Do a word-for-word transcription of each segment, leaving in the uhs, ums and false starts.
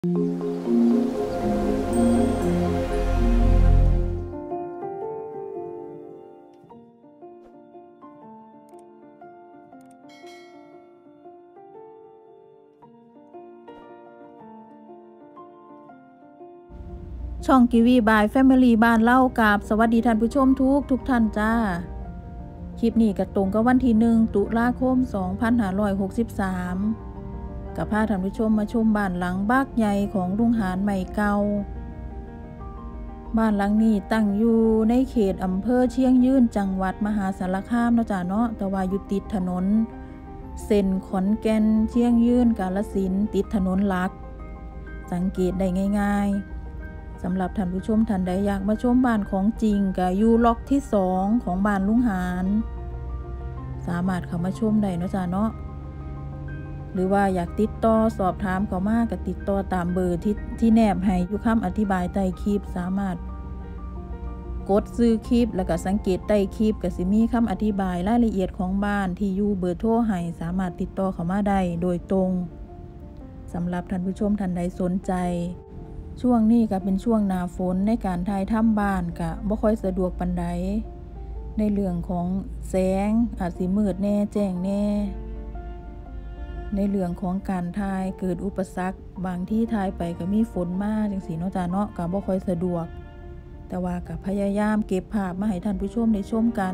ช่องกีวีบายแฟมิลี่บ้านเล่ากับสวัสดีท่านผู้ชมทุกทุกท่านจ้าคลิปนี้ก็ตรงกับวันที่หนึ่งตุลาคมสองพันห้าร้อยหกสิบสามกับพาท่านผู้ชมมาชมบ้านหลังบักใหญ่ของลุงหารใหม่เก่าบ้านหลังนี้ตั้งอยู่ในเขตอำเภอเชียงยืนจังหวัดมหาสารคามเนาะจ้าเนาะแต่ว่าอยู่ติดถนนเส้นขอนแก่นเชียงยืนกาฬสินธุ์ติดถนนหลักสังเกตได้ง่ายๆสำหรับท่านผู้ชมท่านใดอยากมาชมบ้านของจริงก็อยู่ล็อกที่สองของบ้านลุงหารสามารถเข้ามาชมได้เนาะจ้าเนาะหรือว่าอยากติดต่อสอบถามเข้ามาก็ติดต่อตามเบอร์ที่ที่แนบให้อยู่คำอธิบายใต้คลิปสามารถกดซื้อคลิปแล้วก็สังเกตใต้คลิปก็สิมีคำอธิบายรายละเอียดของบ้านที่อยู่เบอร์โทรให้สามารถติดต่อเข้ามาได้โดยตรงสำหรับท่านผู้ชมท่านใดสนใจช่วงนี้ก็เป็นช่วงหน้าฝนในการถ่ายทำบ้านก็บ่ค่อยสะดวกปานใดในเรื่องของแสงอาจสิมืดแน่แจ้งแน่ในเรื่องของการถ่ายเกิดอุปสรรคบางที่ถ่ายไปก็มีฝนมาจังซี่เนาะจ้าเนาะก็บ่ค่อยสะดวกแต่ว่าก็พยายามเก็บภาพมาให้ท่านผู้ชมได้ชมกัน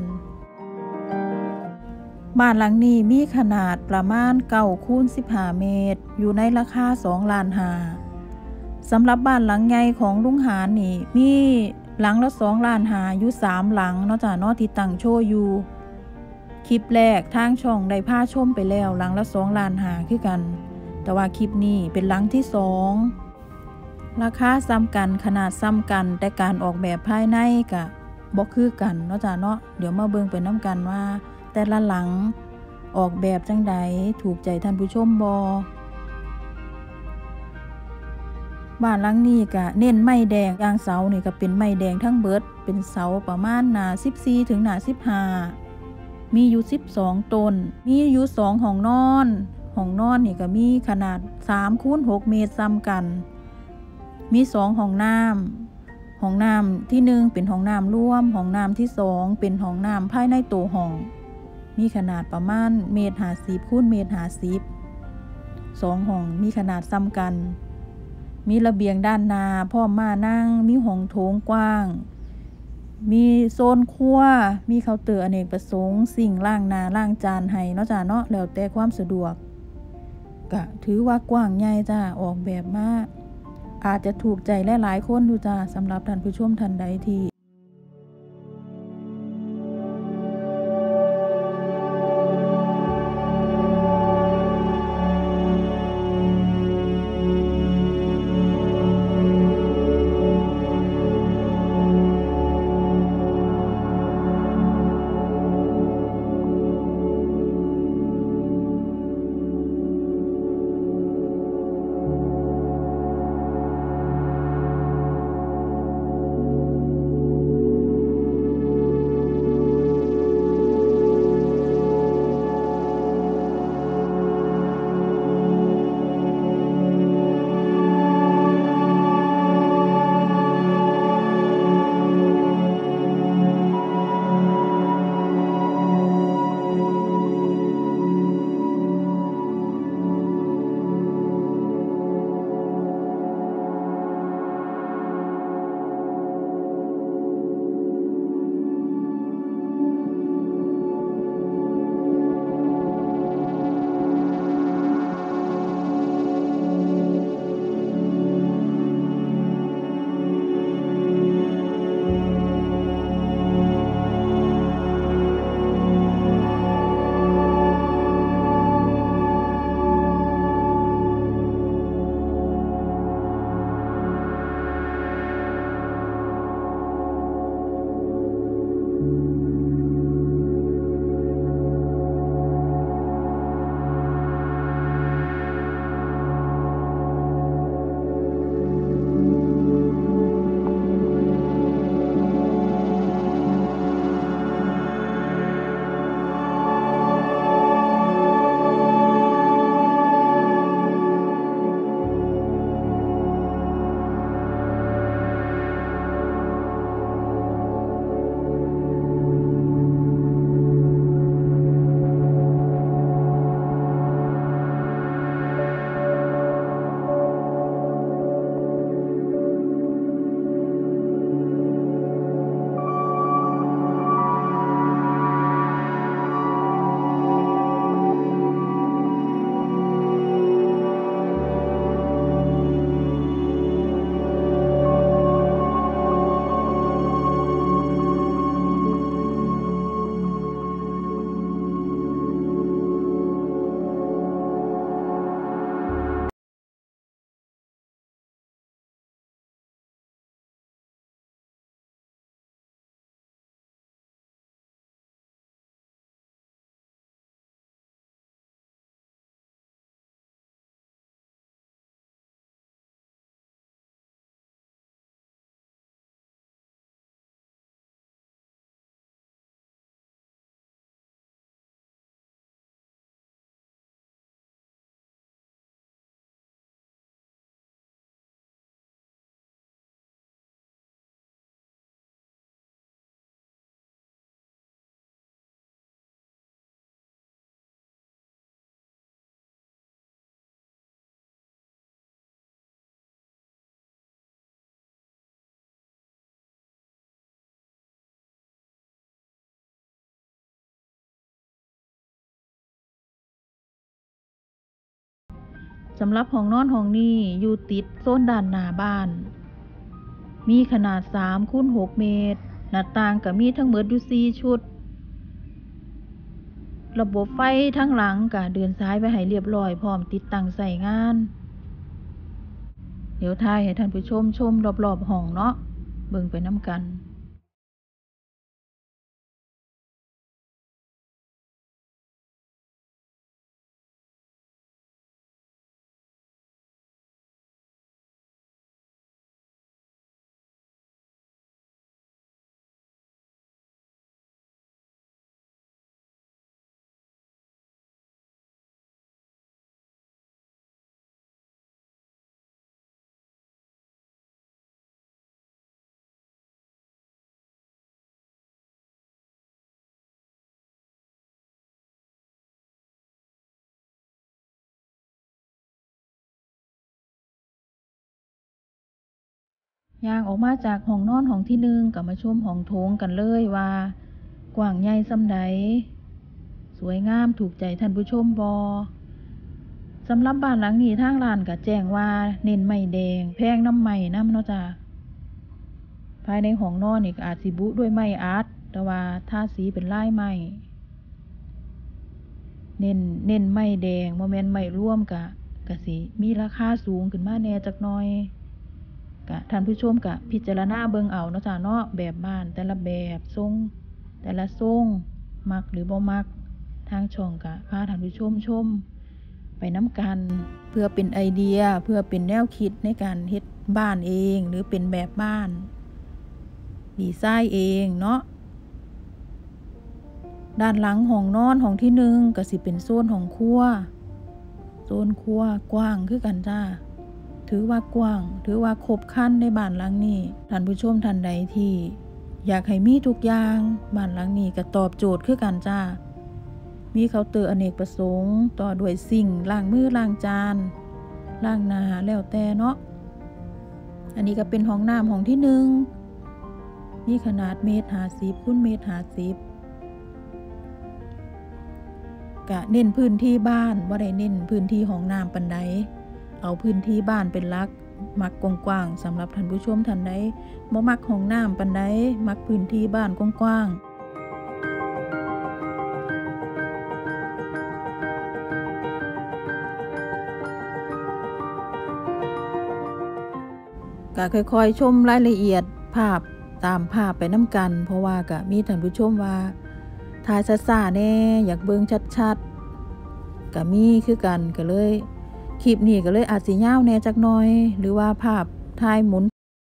บ้านหลังนี้มีขนาดประมาณเก้าคูณสิบห้าเมตรอยู่ในราคาสองล้านห้าสำหรับบ้านหลังใหญ่ของลุงหารนี่มีหลังละสองล้านห้าอยู่สามหลังเนาะจ้าเนาะที่ตั้งโชว์อยู่คลิปแรกทางช่องได้พาชมไปแล้วหลังละสองล้านห้าคือกันแต่ว่าคลิปนี้เป็นหลังที่สองราคาซ้ำกันขนาดซ้ำกันแต่การออกแบบภายในก็บ่คือกันเนาะจ้าเนาะเดี๋ยวมาเบิ่งไปนำกันว่าแต่ละหลังออกแบบจังใดถูกใจท่านผู้ชมบ่บ้านหลังนี้ก็เน้นไม้แดงอย่างเสานี่ก็เป็นไม้แดงทั้งเบิดเป็นเสาประมาณหนาสิบสี่ถึงหนาสิบห้ามีอยู่สิบสองต้นมีอยู่สองห้องนอนห้องนอนนี่ก็มีขนาดสามคูณหกเมตรซ้ำกันมีสองห้องน้ำห้องน้ำที่หนึ่งเป็นห้องน้ำร่วมห้องน้ำที่สองเป็นห้องน้ำภายในตัวห้องมีขนาดประมาณเมตรห้าสิบคูณเมตรห้าสิบสองห้องมีขนาดซ้ำกันมีระเบียงด้านหน้าพร้อมมานั่งมีห้องโถงกว้างมีโซนครัวมีเคาน์เตอร์อเนกประสงค์สิ่งล้างหน้าล้างจานให้เนาะจ้าเนาะแล้วแต่ความสะดวกก็ถือว่ากว้างใหญ่จ้าออกแบบมาอาจจะถูกใจหลายๆคนดูจ้าสำหรับท่านผู้ชมท่านใดที่สำหรับห้องนอนห้องนี้อยู่ติดโซนด้านหน้าบ้านมีขนาดสามคูณหกเมตรหน้าต่างก็มีทั้งหมดอยู่สี่ชุดระบบไฟทั้งหลังก็เดินสายไปให้เรียบร้อยพร้อมติดตั้งใช้งานเดี๋ยวถ่ายให้ท่านผู้ชมชมรอบๆห้องเนาะเบิ่งไปนำกันย่างออกมาจากห้องนอนห้องที่หนึ่งก็มาชมห้องโถงกันเลยว่ากว้างใหญ่ส่ำใดสวยงามถูกใจท่านผู้ชมบ่สำหรับบ้านหลังนี้ทางร้านก็แจ้งว่าเน้นไม้แดงแพงน้ำไม้นำเนาะจ้ะภายในห้องนอนนี่ก็อาจสิบุด้วยไม้อาร์ตแต่ว่าทาสีเป็นลายไม้เน้นเน้นไม้แดงบ่แม่นไม้ร่วมก็ก็สิมีราคาสูงขึ้นมาแหน่จักหน่อยก็ท่านผู้ชมก็พิจารณาเบิ่งเอาเนาะจ้ะเนาะแบบบ้านแต่ละแบบทรงแต่ละทรงมักหรือบ่มักทางช่องก็พาท่านผู้ชมชมไปน้ำกันเพื่อเป็นไอเดียเพื่อเป็นแนวคิดในการเฮ็ดบ้านเองหรือเป็นแบบบ้านดีไซน์เองเนาะด้านหลังห้องนอนห้องที่หนึ่งก็สิเป็นโซนห้องครัวโซนครัวกว้างคือกันจ้าถือว่ากว้างถือว่าครบครันในบ้านหลังนี้ท่านผู้ชมท่านใดที่อยากให้มีทุกอย่างบ้านหลังนี้ก็ตอบโจทย์คือกันจ้ามีเคาน์เตอร์อเนกประสงค์ต่อด้วยซิงค์ล้างมือล้างจานล้างหน้าแล้วแต่เนาะอันนี้ก็เป็นห้องน้ำห้องที่หนึ่งมีขนาดเมตรห้าสิบคูณเมตรห้าสิบก็เน้นพื้นที่บ้านบ่ได้เน้นพื้นที่ห้องน้ำปานใดเอาพื้นที่บ้านเป็นหลักมักกว้างๆสำหรับท่านผู้ชมท่านใดบ่มักห้องน้ำปานใดมักพื้นที่บ้านกว้างๆก็ค่อยๆชมรายละเอียดภาพตามภาพไปน้ำกันเพราะว่าก็มีท่านผู้ชมว่าถ่ายซ่าๆแน่อยากเบิ่งชัดๆก็มีคือกันก็เลยคลิปนี้ก็เลยอาจสิยาวแน่จักหน่อยหรือว่าภาพถ่ายหมุน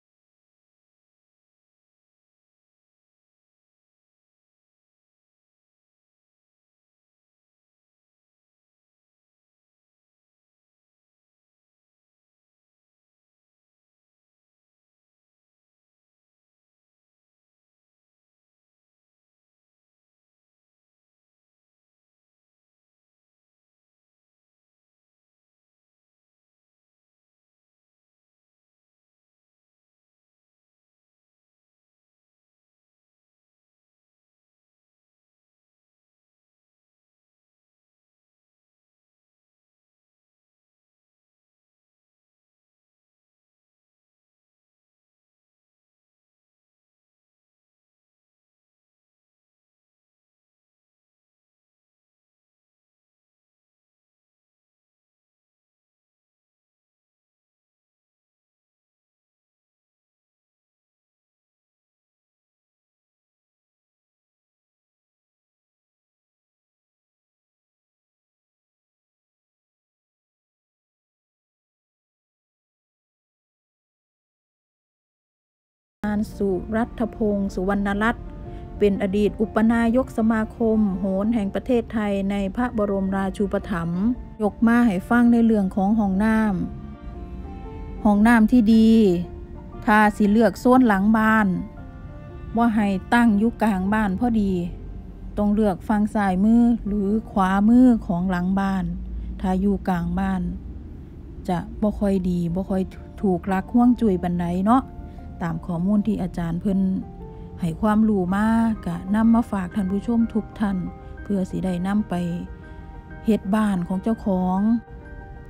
นานสุรัตพงศ์สุวรรณรัตน์เป็นอดีตอุปนายกสมาคมโหรแห่งประเทศไทยในพระบรมราชูปถัมภ์ยกมาให้ฟังในเรื่องของห้องน้ำห้องน้ำที่ดีถ้าสิเลือกโซนหลังบ้านว่าให้ตั้งอยู่กลางบ้านพอดีต้องเลือกฝั่งซ้ายมือหรือขวามือของหลังบ้านถ้าอยู่กลางบ้านจะบ่ค่อยดีบ่ค่อยถูกหลักห่วงจุ้ยปานใดเนาะตามข้อมูลที่อาจารย์เพิ่นให้ความรู้มาก็นำมาฝากท่านผู้ชมทุกท่านเพื่อสิได้นำไปเฮ็ดบ้านของเจ้าของ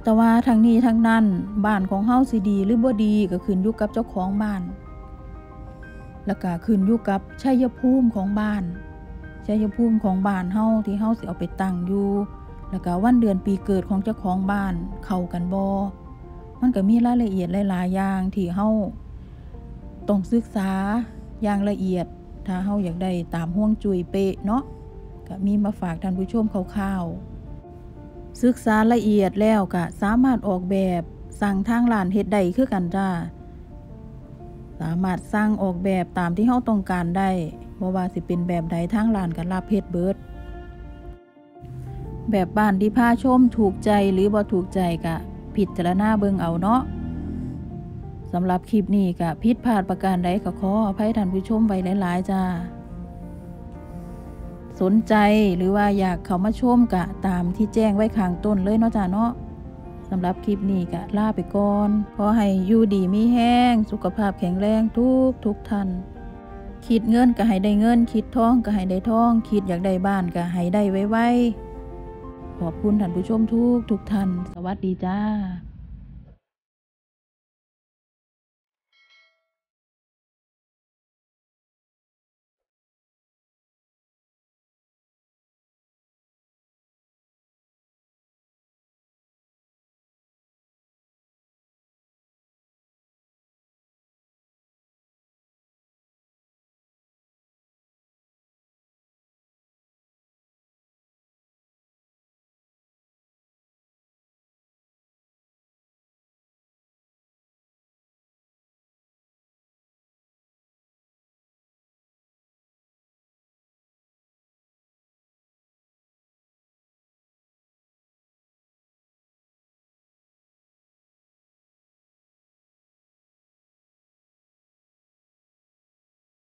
แต่ว่าทั้งนี้ทั้งนั้นบ้านของเฮาสิดีหรือบ่ดีก็ขึ้นอยู่กับเจ้าของบ้านแล้วก็ขึ้นอยู่กับชัยภูมิของบ้านชัยภูมิของบ้านเฮาที่เฮาสิเอาไปตั้งอยู่แล้วก็วันเดือนปีเกิดของเจ้าของบ้านเข้ากันบ่มันก็มีรายละเอียดหลายๆอย่างที่เฮาต้องศึกษาอย่างละเอียดถ้าเฮาอยากได้ตามฮวงจุ้ยเป๊ะเนาะก็มีมาฝากท่านผู้ชมคร่าวๆศึกษาละเอียดแล้วก็สามารถออกแบบสั่งทางร้านเฮ็ดได้คือกันจ้าสามารถสร้างออกแบบตามที่เฮาต้องการได้บ่ว่าสิเป็นแบบใดทางร้านก็รับเฮ็ดเบิดแบบบ้านที่พาชมถูกใจหรือบ่ถูกใจก็พิจารณาเบิ่งเอาเนาะสำหรับคลิปนี้ก็ผิดพลาดประการใดก็ขออภัยท่านผู้ชมไว้หลายๆจ้าสนใจหรือว่าอยากเข้ามาชมก็ตามที่แจ้งไว้ข้างต้นเลยเนาะจ้าเนาะสำหรับคลิปนี้ก็ลาไปก่อนขอให้อยู่ดีมีแห้งสุขภาพแข็งแรงทุกทุกท่านคิดเงินก็ให้ได้เงินคิดทองก็ให้ได้ทองคิดอยากได้บ้านก็ให้ได้ไวๆขอบคุณท่านผู้ชมทุกทุกท่านสวัสดีจ้า